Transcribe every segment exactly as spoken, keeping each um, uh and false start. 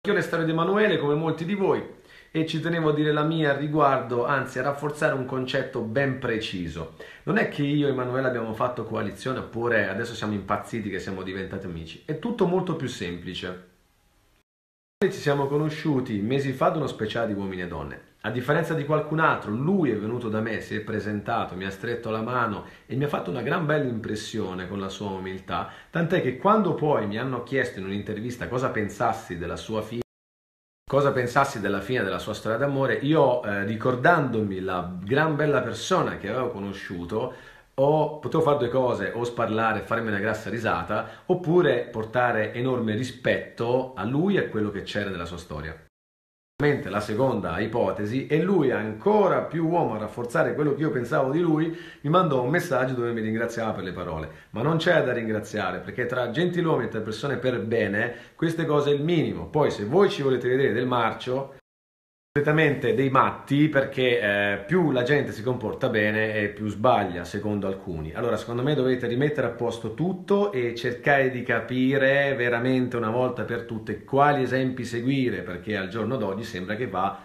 Io le storie di Emanuele, come molti di voi, e ci tenevo a dire la mia al riguardo, anzi a rafforzare un concetto ben preciso. Non è che io e Emanuele abbiamo fatto coalizione oppure adesso siamo impazziti che siamo diventati amici. È tutto molto più semplice. Noi ci siamo conosciuti mesi fa ad uno speciale di Uomini e Donne. A differenza di qualcun altro, lui è venuto da me, si è presentato, mi ha stretto la mano e mi ha fatto una gran bella impressione con la sua umiltà, tant'è che quando poi mi hanno chiesto in un'intervista cosa pensassi della sua fine, cosa pensassi della fine della sua storia d'amore, io eh, ricordandomi la gran bella persona che avevo conosciuto, o potevo fare due cose, o sparlare e farmi una grassa risata, oppure portare enorme rispetto a lui e a quello che c'era nella sua storia. La seconda ipotesi, e lui ancora più uomo a rafforzare quello che io pensavo di lui, mi mandò un messaggio dove mi ringraziava per le parole. Ma non c'è da ringraziare, perché tra gentiluomini e tra persone per bene, queste cose è il minimo. Poi se voi ci volete vedere del marcio, completamente dei matti, perché eh, più la gente si comporta bene e più sbaglia, secondo alcuni. Allora, secondo me dovete rimettere a posto tutto e cercare di capire veramente una volta per tutte quali esempi seguire, perché al giorno d'oggi sembra che va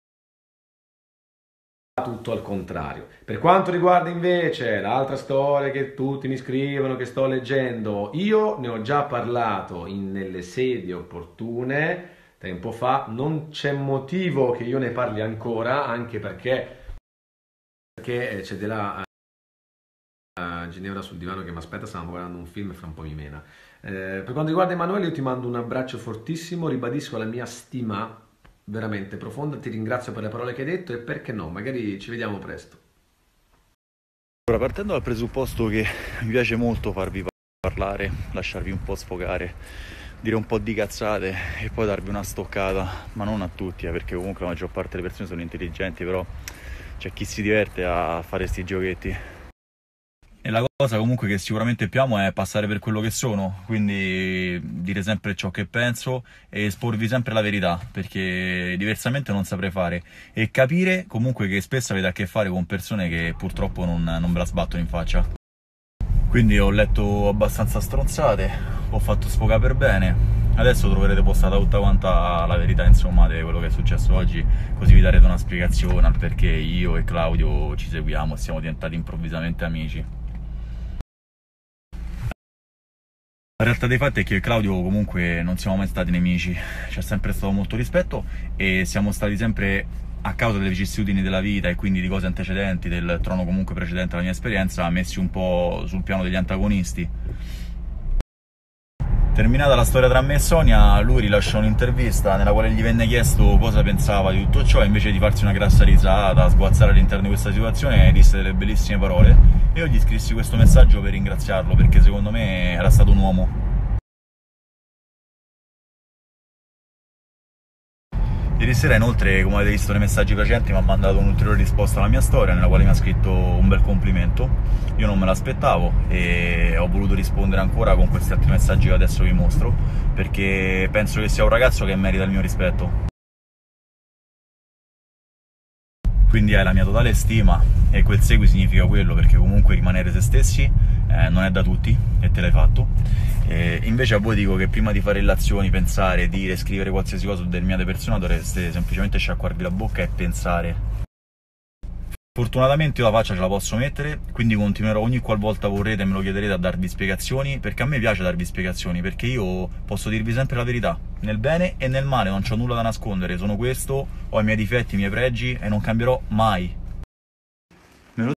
tutto al contrario. Per quanto riguarda invece l'altra storia che tutti mi scrivono, che sto leggendo, io ne ho già parlato in, nelle sedi opportune tempo fa, non c'è motivo che io ne parli ancora, anche perché, perché c'è della uh, Ginevra sul divano che mi aspetta, stiamo guardando un film e fra un po' mi mena. Eh, per quanto riguarda Emanuele, io ti mando un abbraccio fortissimo, ribadisco la mia stima veramente profonda, ti ringrazio per le parole che hai detto e perché no, magari ci vediamo presto. Ora, partendo dal presupposto che mi piace molto farvi parlare, lasciarvi un po' sfogare, dire un po' di cazzate e poi darvi una stoccata, ma non a tutti, eh, perché comunque la maggior parte delle persone sono intelligenti, però c'è chi si diverte a fare sti giochetti. E la cosa comunque che sicuramente più amo è passare per quello che sono, quindi dire sempre ciò che penso e esporvi sempre la verità, perché diversamente non saprei fare, e capire comunque che spesso avete a che fare con persone che purtroppo non, non ve la sbattono in faccia. Quindi ho letto abbastanza stronzate, ho fatto sfogare per bene, adesso troverete postata tutta quanta la verità, insomma, di quello che è successo oggi, così vi darete una spiegazione al perché io e Claudio ci seguiamo e siamo diventati improvvisamente amici. La realtà dei fatti è che Claudio comunque non siamo mai stati nemici, c'è sempre stato molto rispetto e siamo stati sempre, a causa delle vicissitudini della vita e quindi di cose antecedenti, del trono comunque precedente alla mia esperienza, messi un po' sul piano degli antagonisti. Terminata la storia tra me e Sonia, lui rilasciò un'intervista nella quale gli venne chiesto cosa pensava di tutto ciò, e invece di farsi una grassa risata, sguazzare all'interno di questa situazione, disse delle bellissime parole e io gli scrissi questo messaggio per ringraziarlo, perché secondo me era stato un uomo. Ieri sera inoltre, come avete visto nei messaggi precedenti, mi ha mandato un'ulteriore risposta alla mia storia, nella quale mi ha scritto un bel complimento. Io non me l'aspettavo e ho voluto rispondere ancora con questi altri messaggi che adesso vi mostro, perché penso che sia un ragazzo che merita il mio rispetto. Quindi hai la mia totale stima e quel segui significa quello, perché comunque rimanere se stessi eh, non è da tutti e te l'hai fatto. E invece a voi dico che prima di fare relazioni, pensare, dire, scrivere qualsiasi cosa su determinate persone dovreste semplicemente sciacquarvi la bocca e pensare. Fortunatamente io la faccia ce la posso mettere, quindi continuerò ogni qualvolta vorrete e me lo chiederete a darvi spiegazioni, perché a me piace darvi spiegazioni, perché io posso dirvi sempre la verità, nel bene e nel male, non c'ho nulla da nascondere, sono questo, ho i miei difetti, i miei pregi e non cambierò mai.